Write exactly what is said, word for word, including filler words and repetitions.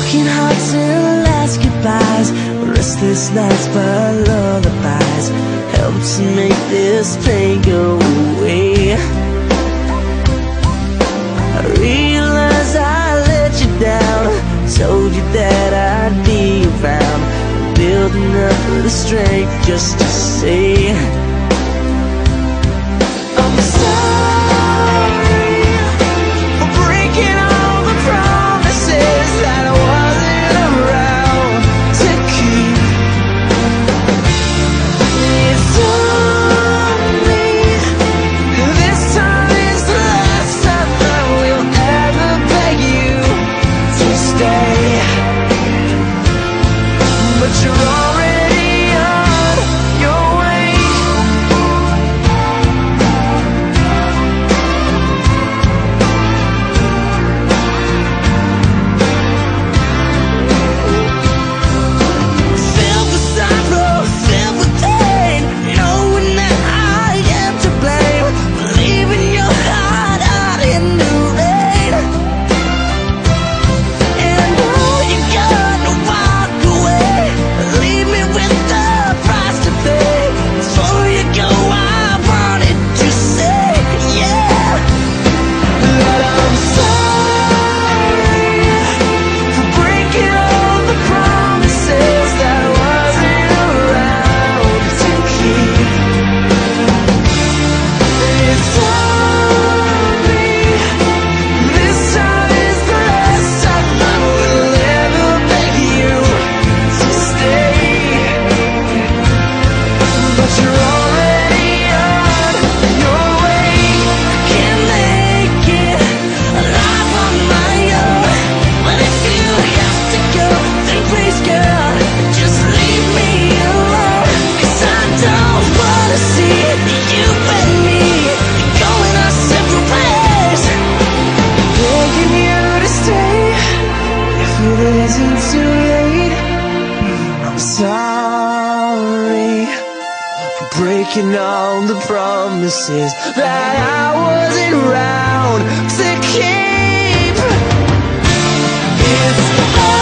Broken hearts and last goodbyes, restless nights by lullabies, help to make this pain go away. I realize I let you down, told you that I'd be around, building up the strength just to say I'm sorry for breaking all the promises that I wasn't around to keep. It's on me, this time is the last time I will ever beg you to stay. But you're already on your way. Filled with sorrow, filled with pain, knowing that I am to blame for leaving your heart out in the rain. And all you got to walk away, leave me with the price to pay. Before you go, I wanted to say, yeah, that I'm sorry for breaking all the promises that I wasn't around to keep. It's on me, this time is the last time I will ever beg you to stay. But you're already on your way. Can't make it alive on my own. But if you have to go, then please, girl, just leave me alone. 'Cause I don't wanna see you and me going our separate ways. Begging you to stay if it isn't too late. I'm sorry for breaking all the promises that I wasn't around to keep. It's